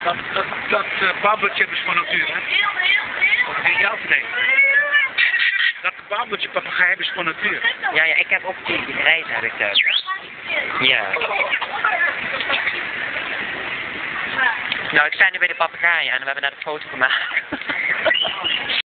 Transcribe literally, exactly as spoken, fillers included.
Dat, dat, dat uh, babbeltje hebben ze van natuur, hè? Of in jou nee. Dat babbeltje papegaai hebben ze van natuur. Ja, ja, ik heb ook die gereid heb ik thuis. Ja. Nou, ik sta nu bij de papegaaien en we hebben net een foto gemaakt.